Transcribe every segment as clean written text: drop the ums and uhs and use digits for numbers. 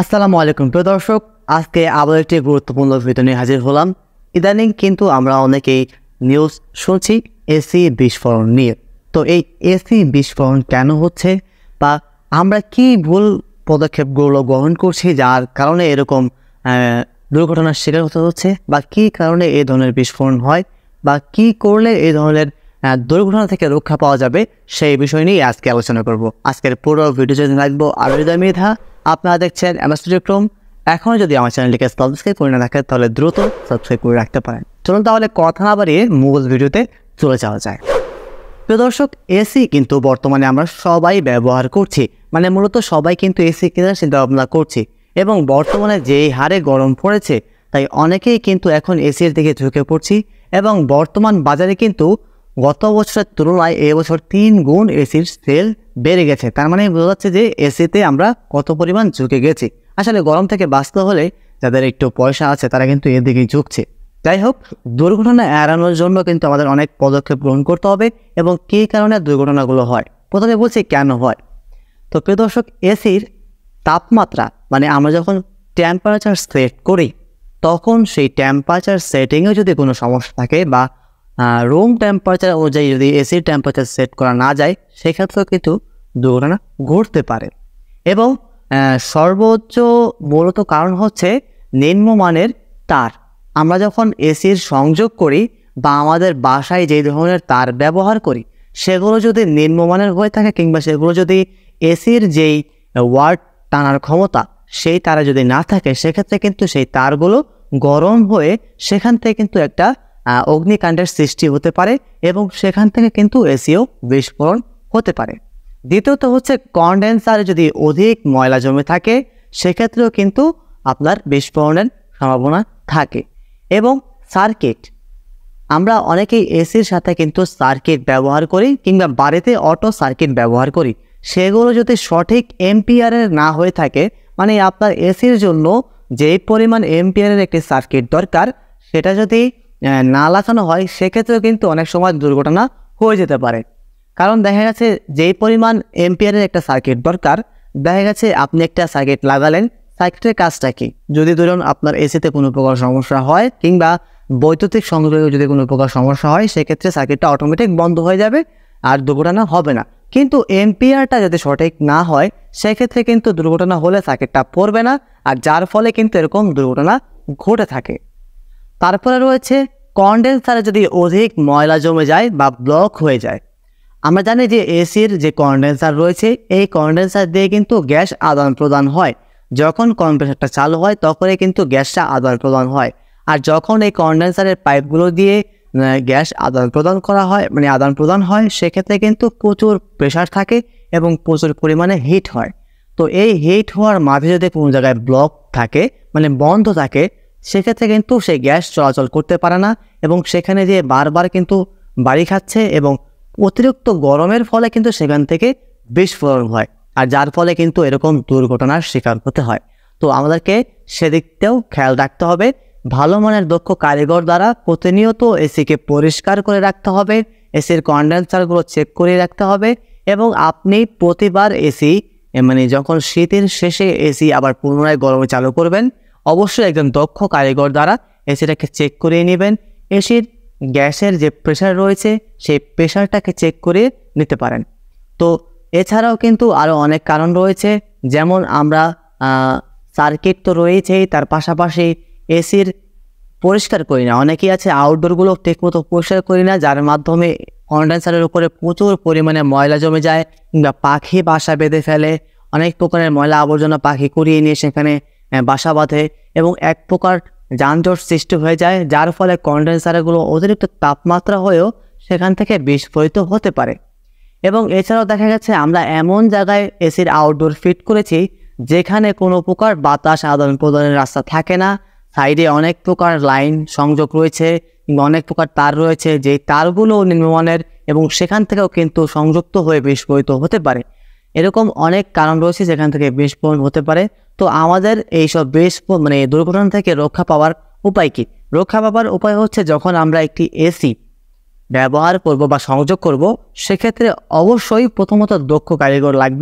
আসসালামু আলাইকুম প্রিয় দর্শক, আজকে আবার একটি গুরুত্বপূর্ণ ভিডিও নিয়ে হাজির হলাম। ইদানিং কিন্তু আমরা অনেকেই নিউজ শুনছি এসি বিস্ফোরণ নিয়ে। তো এই এসি বিস্ফোরণ কেন হচ্ছে বা আমরা কি ভুল পদক্ষেপগুলো গ্রহণ করছি যার কারণে এরকম দুর্ঘটনার শিকার হতে হচ্ছে, বা কী কারণে এই ধরনের বিস্ফোরণ হয়, বা কি করলে এই ধরনের দুর্ঘটনা থেকে রক্ষা পাওয়া যাবে, সেই বিষয় নিয়ে আজকে আলোচনা করব। আজকের পুরো ভিডিও যদি রাখবো আরোহিদা মেধা। আপনারা দেখছেন এমএসটিডিক্রম। এখন যদি আমার চ্যানেলটিকে সাবস্ক্রাইব করে না রাখেন তাহলে দ্রুত সাবস্ক্রাইব করে রাখতে পারেন। চলুন তাহলে কথা না বাড়িয়ে মূল ভিডিওতে চলে যাওয়া যায়। প্রিয় দর্শক, এসি কিন্তু বর্তমানে আমরা সবাই ব্যবহার করছি, মানে মূলত সবাই কিন্তু এসি কেনার চিন্তা ভাবনা করছি। এবং বর্তমানে যেই হারে গরম পড়েছে তাই অনেকেই কিন্তু এখন এসির দিকে ঝুঁকে পড়ছি। এবং বর্তমান বাজারে কিন্তু গত বছরের তুলনায় এবছর 3 গুণ এসির সেল বেড়ে গেছে। তার মানে বোঝা যাচ্ছে যে এসিতে আমরা কত পরিমাণ ঝুঁকে গেছি। আসলে গরম থেকে বাঁচতে হলে যাদের একটু পয়সা আছে তারা কিন্তু এর দিকেই ঝুঁকছে। যাই হোক, দুর্ঘটনা এড়ানোর জন্য কিন্তু আমাদের অনেক পদক্ষেপ গ্রহণ করতে হবে। এবং কী কারণে দুর্ঘটনাগুলো হয়, প্রথমে বলছি কেন হয়। তো প্রিয় দর্শক, এসির তাপমাত্রা মানে আমরা যখন টেম্পারেচার সেট করি তখন সেই টেম্পারেচার সেটিংয়ে যদি কোনো সমস্যা থাকে বা রুম টেম্পারেচার অনুযায়ী যদি এসির টেম্পারেচার সেট করা না যায় সেক্ষেত্রেও কিন্তু দুর্ঘটনা ঘটতে পারে। এবং সর্বোচ্চ মূলত কারণ হচ্ছে নিম্নমানের তার। আমরা যখন এসির সংযোগ করি বা আমাদের বাসায় যে ধরনের তার ব্যবহার করি সেগুলো যদি নিম্নমানের হয়ে থাকে, কিংবা সেগুলো যদি এসির যেই ওয়াট টানার ক্ষমতা সেই তারে যদি না থাকে, সেক্ষেত্রে কিন্তু সেই তারগুলো গরম হয়ে সেখান থেকে কিন্তু একটা অগ্নিকাণ্ডের সৃষ্টি হতে পারে এবং সেখান থেকে কিন্তু এসিও বিস্ফোরণ হতে পারে। দ্বিতীয়ত হচ্ছে কনডেন্সারে যদি অধিক ময়লা জমে থাকে সেক্ষেত্রেও কিন্তু আপনার বিস্ফোরণের সম্ভাবনা থাকে। এবং সার্কিট, আমরা অনেকেই এসির সাথে কিন্তু সার্কিট ব্যবহার করি কিংবা বাড়িতে অটো সার্কিট ব্যবহার করি। সেগুলো যদি সঠিক এম্পিয়ারের না হয়ে থাকে, মানে আপনার এসির জন্য যেই পরিমাণ এম্পিয়ারের একটি সার্কিট দরকার সেটা যদি না লাগানো হয় সেক্ষেত্রেও কিন্তু অনেক সময় দুর্ঘটনা হয়ে যেতে পারে। কারণ দেখা গেছে যেই পরিমাণ এম্পিয়ারের একটা সার্কিট দরকার, দেখা গেছে আপনি একটা সার্কিট লাগালেন, সার্কিটের কাজটা কি? যদি ধরুন আপনার এসিতে কোনো প্রকার সমস্যা হয় কিংবা বৈদ্যুতিক সংযোগে যদি কোনো প্রকার সমস্যা হয় সেক্ষেত্রে সার্কিটটা অটোমেটিক বন্ধ হয়ে যাবে আর দুর্ঘটনা হবে না। কিন্তু এম্পিয়ারটা যদি সঠিক না হয় সেক্ষেত্রে কিন্তু দুর্ঘটনা হলে সার্কিটটা পড়বে না, আর যার ফলে কিন্তু এরকম দুর্ঘটনা ঘটে থাকে। তারপরে রয়েছে কনডেন্সারে যদি অধিক ময়লা জমে যায় বা ব্লক হয়ে যায়। আমরা জানি যে এসির যে কনডেন্সার রয়েছে এই কনডেন্সার দিয়ে কিন্তু গ্যাস আদান প্রদান হয়। যখন কম্প্রেসারটা চালু হয় তখনই কিন্তু গ্যাসটা আদান প্রদান হয়। আর যখন এই কনডেন্সারের পাইপগুলো দিয়ে গ্যাস আদান প্রদান করা হয়, মানে আদান প্রদান হয়, সেক্ষেত্রে কিন্তু প্রচুর প্রেশার থাকে এবং প্রচুর পরিমাণে হিট হয়। তো এই হিট হওয়ার মাঝে যদি কোনো জায়গায় ব্লক থাকে, মানে বন্ধ থাকে, সেক্ষেত্রে কিন্তু সেই গ্যাস চলাচল করতে পারে না এবং সেখানে যে বারবার কিন্তু বাড়ি খাচ্ছে এবং অতিরিক্ত গরমের ফলে কিন্তু সেখান থেকে বিস্ফোরণ হয়, আর যার ফলে কিন্তু এরকম দুর্ঘটনার শিকার হতে হয়। তো আমাদেরকে সেদিকটাও খেয়াল রাখতে হবে। ভালো মানের দক্ষ কারিগর দ্বারা প্রতিনিয়ত এসিকে পরিষ্কার করে রাখতে হবে, এসির কনডেন্সারগুলো চেক করে রাখতে হবে। এবং আপনি প্রতিবার এসি মানে যখন শীতের শেষে এসি আবার পুনরায় গরমে চালু করবেন, অবশ্যই একজন দক্ষ কারিগর দ্বারা এসিটাকে চেক করে নেবেন। এসির গ্যাসের যে প্রেশার রয়েছে সেই প্রেশারটাকে চেক করে নিতে পারেন। তো এছাড়াও কিন্তু আরও অনেক কারণ রয়েছে, যেমন আমরা সার্কিট তো রয়েছেই, তার পাশাপাশি এসির পরিষ্কার করি না। অনেকেই আছে আউটডোরগুলো ঠিকমতো পরিষ্কার করি না, যার মাধ্যমে কনডেন্সারের উপরে প্রচুর পরিমাণে ময়লা জমে যায় কিংবা পাখি বাসা বেঁধে ফেলে। অনেক প্রকারের ময়লা আবর্জনা পাখি কুড়িয়ে নিয়ে সেখানে বাসা বাঁধে এবং এক প্রকার যানজট সৃষ্টি হয়ে যায়, যার ফলে কনডেন্সারগুলো অতিরিক্ত তাপমাত্রা হয়েও সেখান থেকে বিস্ফোরিত হতে পারে। এবং এছাড়াও দেখা গেছে আমরা এমন জায়গায় এসির আউটডোর ফিট করেছি যেখানে কোনো প্রকার বাতাস আদান প্রদানের রাস্তা থাকে না, সাইডে অনেক প্রকার লাইন সংযোগ রয়েছে কিংবা অনেক প্রকার তার রয়েছে, যেই তারগুলো নিম্নমানের এবং সেখান থেকেও কিন্তু সংযুক্ত হয়ে বিস্ফোরিত হতে পারে। এরকম অনেক কারণ রয়েছে যেখান থেকে বিস্ফোরণ হতে পারে। তো আমাদের এইসব মানে দুর্ঘটনা থেকে রক্ষা পাওয়ার উপায় কি? রক্ষা পাওয়ার উপায় হচ্ছে যখন আমরা একটি এসি ব্যবহার করব বা সংযোগ করব সেক্ষেত্রে অবশ্যই প্রথমত দক্ষ কারিগর লাগবে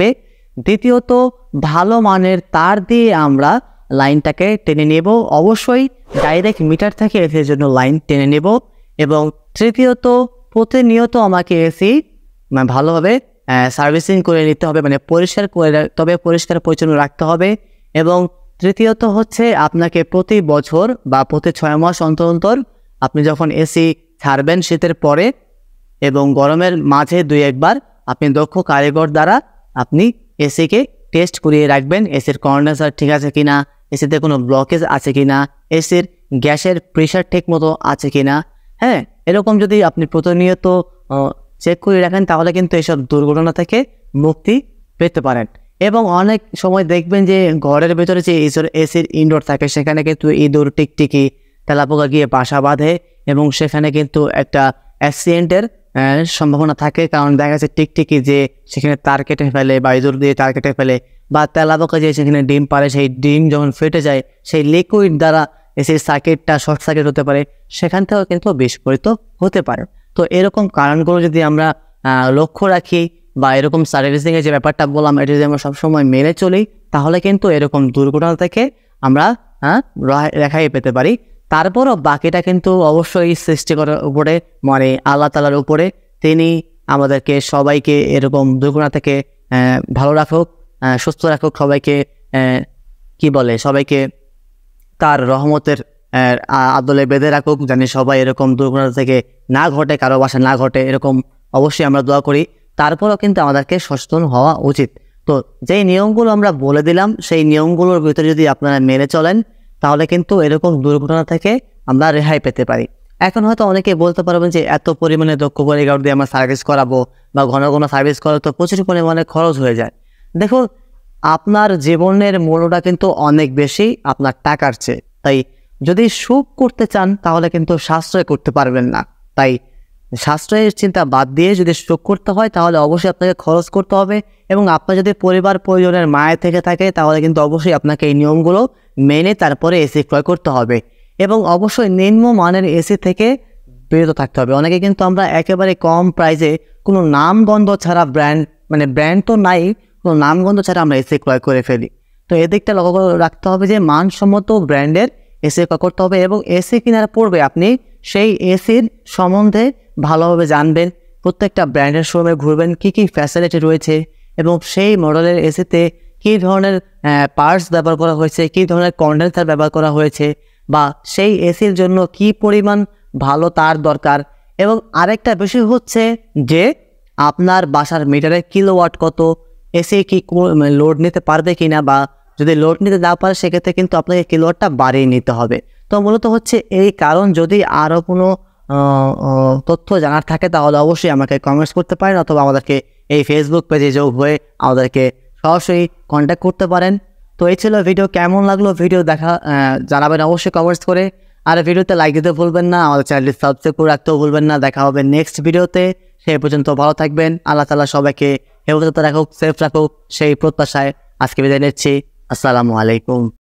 দ্বিতীয়ত ভালো মানের তার দিয়ে আমরা লাইনটাকে টেনে নেব, অবশ্যই ডাইরেক্ট মিটার থেকে এসির জন্য লাইন টেনে নেব। এবং তৃতীয়ত প্রতিনিয়ত আমাকে এসি ভালোভাবে সার্ভিসিং করে নিতে হবে, মানে পরিষ্কার করে, তবে পরিষ্কার পরিচ্ছন্ন রাখতে হবে। এবং তৃতীয়ত হচ্ছে আপনাকে প্রতি বছর বা প্রতি 6 মাস অন্তর অন্তর আপনি যখন এসি ছাড়বেন শীতের পরে এবং গরমের মাঝে 2-1 বার আপনি দক্ষ কারিগর দ্বারা আপনি এসিকে টেস্ট করিয়ে রাখবেন, এসির কন্ডেন্সার ঠিক আছে কিনা, এসিতে কোনো ব্লকেজ আছে কিনা, এসির গ্যাসের প্রেশার ঠিক মতো আছে কিনা। হ্যাঁ, এরকম যদি আপনি প্রতিনিয়ত চেক করে রাখেন তাহলে কিন্তু এসব দুর্ঘটনা থেকে মুক্তি পেতে পারেন। এবং অনেক সময় দেখবেন যে ঘরের ভেতরে যে এসির ইনডোর থাকে সেখানে কিন্তু ইঁদুর, টিকটিকি, তেলাপোকা গিয়ে বাসা বাঁধে এবং সেখানে কিন্তু একটা অ্যাক্সিডেন্টের সম্ভাবনা থাকে। কারণ দেখা যাচ্ছে টিকটিকি যে সেখানে তার কেটে ফেলে বা ইঁদুর দিয়ে তার কেটে ফেলে, বা তেলাপোকা যে সেখানে ডিম পারে, সেই ডিম যখন ফেটে যায় সেই লিকুইড দ্বারা এসির সার্কিটটা শর্ট সার্কিট হতে পারে, সেখান থেকেও কিন্তু বিস্ফোরিত হতে পারে। তো এরকম কারণগুলো যদি আমরা লক্ষ্য রাখি বা এরকম সার্ভিসিংয়ের যে ব্যাপারটা বললাম এটা যদি আমরা সবসময় মেনে চলি তাহলে কিন্তু এরকম দুর্ঘটনা থেকে আমরা রেহাই পেতে পারি। তারপরও বাকিটা কিন্তু অবশ্যই সৃষ্টিকরার উপরে, মানে আল্লাহ তাআলার উপরে, তিনি আমাদেরকে সবাইকে এরকম দুর্ঘটনা থেকে ভালো রাখুক, সুস্থ রাখুক, সবাইকে সবাইকে তার রহমতের আদলে বেঁধে রাখুক, জানি সবাই এরকম দুর্ঘটনা থেকে না ঘটে, কারো বাসা না ঘটে, এরকম অবশ্যই আমরা দোয়া করি। তারপরেও কিন্তু আমাদেরকে সচেতন হওয়া উচিত। তো যেই নিয়মগুলো আমরা বলে দিলাম সেই নিয়মগুলোর ভিতরে যদি আপনারা মেনে চলেন তাহলে কিন্তু এরকম দুর্ঘটনা থেকে আমরা রেহাই পেতে পারি। এখন হয়তো অনেকে বলতে পারবেন যে এত পরিমাণে দক্ষ কারিগর দিয়ে আমরা সার্ভিস করাবো বা ঘন ঘন সার্ভিস করা তো প্রচুর পরিমাণে খরচ হয়ে যায়। দেখুন, আপনার জীবনের মূল্যটা কিন্তু অনেক বেশি আপনার টাকার চেয়ে। তাই যদি সুখ করতে চান তাহলে কিন্তু সাশ্রয় করতে পারবেন না। তাই সাশ্রয়ের চিন্তা বাদ দিয়ে যদি সুখ করতে হয় তাহলে অবশ্যই আপনাকে খরচ করতে হবে। এবং আপনার যদি পরিবার পরিজনের মায়ের থেকে থাকে তাহলে কিন্তু অবশ্যই আপনাকে এই নিয়মগুলো মেনে তারপরে এসি ক্রয় করতে হবে। এবং অবশ্যই নিম্ন মানের এসি থেকে বিরত থাকতে হবে। অনেকে কিন্তু আমরা একেবারে কম প্রাইসে কোনো নামগন্ধ ছাড়া ব্র্যান্ড তো নাই, কোনো নামগন্ধ ছাড়া আমরা এসি ক্রয় করে ফেলি। তো এদিকটা লক্ষ্য করে রাখতে হবে যে মানসম্মত ব্র্যান্ডের এসি ক্রয় করতে হবে। এবং এসি কেনার পূর্বে আপনি সেই এসির সম্বন্ধে ভালোভাবে জানবেন, প্রত্যেকটা ব্র্যান্ডের শোরুমে ঘুরবেন, কী কী ফ্যাসিলিটি রয়েছে এবং সেই মডেলের এসিতে কী ধরনের পার্টস ব্যবহার করা হয়েছে, কী ধরনের কন্ডেন্সার ব্যবহার করা হয়েছে, বা সেই এসির জন্য কি পরিমাণ ভালো তার দরকার। এবং আরেকটা বিষয় হচ্ছে যে আপনার বাসার মিটারের কিলোওয়াট কত, এসি কি লোড নিতে পারবে কিনা, বা যদি লোড নিতে না পারে সেক্ষেত্রে কিন্তু আপনাকে কিলোওয়াটটা বাড়িয়ে নিতে হবে। তো মূলত হচ্ছে এই কারণ। যদি আরও কোনো তথ্য জানার থাকে তাহলে অবশ্যই আমাকে কমেন্টস করতে পারেন, অথবা আমাদেরকে এই ফেসবুক পেজে যোগ হয়ে আমাদেরকে সরাসরি কন্ট্যাক্ট করতে পারেন। তো এই ছিল ভিডিও। কেমন লাগলো ভিডিও জানাবেন অবশ্যই কমেন্টস করে। আর ভিডিওতে লাইক দিতে ভুলবেন না, আমাদের চ্যানেলটি সাবস্ক্রাইব করে রাখতেও ভুলবেন না। দেখা হবে নেক্সট ভিডিওতে। সেই পর্যন্ত ভালো থাকবেন। আল্লাহ তাআলা সবাইকে হেফাজতে রাখুক, সেফ রাখুক, সেই প্রত্যাশায় আজকে বিদায় নিচ্ছি। আসসালামু আলাইকুম।